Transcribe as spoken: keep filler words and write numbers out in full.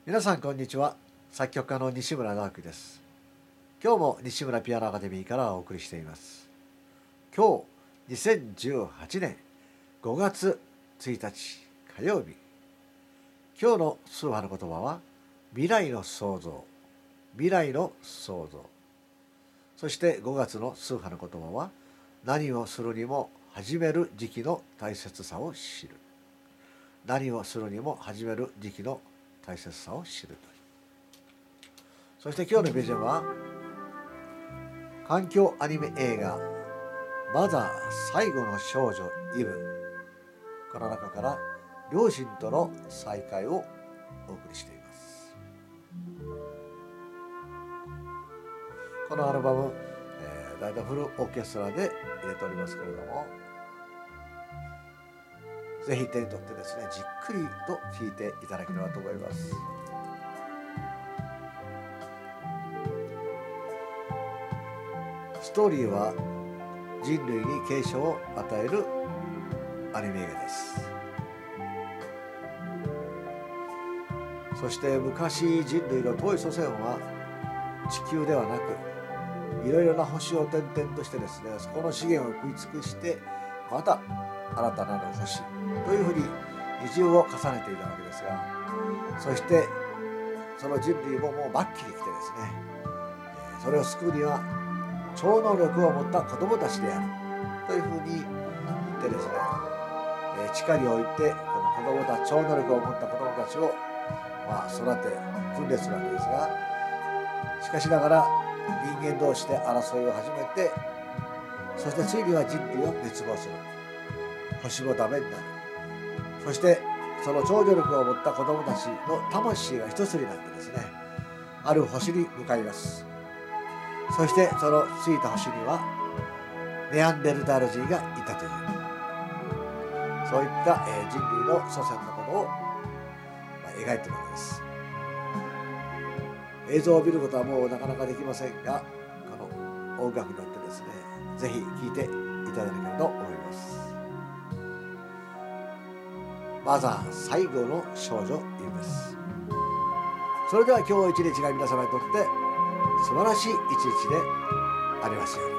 皆さんこんにちは。作曲家の西村直樹です。今日も西村ピアノアカデミーからお送りしています。今日にせんじゅうはちねんごがつついたち火曜日。今日の数波の言葉は未来の創造、未来の創造。そしてごがつの数波の言葉は何をするにも始める時期の大切さを知る。何をするにも始める時期の大切さを知るという。そして今日のビジョンは環境アニメ映画マザー最後の少女イブ、この中から両親との再会をお送りしています。このアルバム、えー、大体フルオーケストラで入れておりますけれども、ぜひ手に取ってですね、じっくりと聴いていただければと思います。ストーリーは人類に警鐘を与えるアニメ映画です。そして昔人類の遠い祖先は地球ではなくいろいろな星を転々としてですね、そこの資源を食い尽くしてまた新たなる星というふうに移住を重ねていたわけですが、そしてその人類ももう末期に来てですね、それを救うには超能力を持った子供たちであるというふうに言ってですね、地下においてこの子供たち、超能力を持った子供たちをまあ育て訓練するわけですが、しかしながら人間同士で争いを始めて、そしてついには人類を滅亡する。星もダメになる。そしてその超能力を持った子供たちの魂が一つになってですね、ある星に向かいます。そしてその着いた星にはネアンデルタール人がいたという、そういった人類の祖先のことを描いているわけです。映像を見ることはもうなかなかできませんが、この音楽によってですね、ぜひ聴いていただければと思います。マザー最後の少女イブです。それでは今日一日が皆様にとって素晴らしい一日でありますように。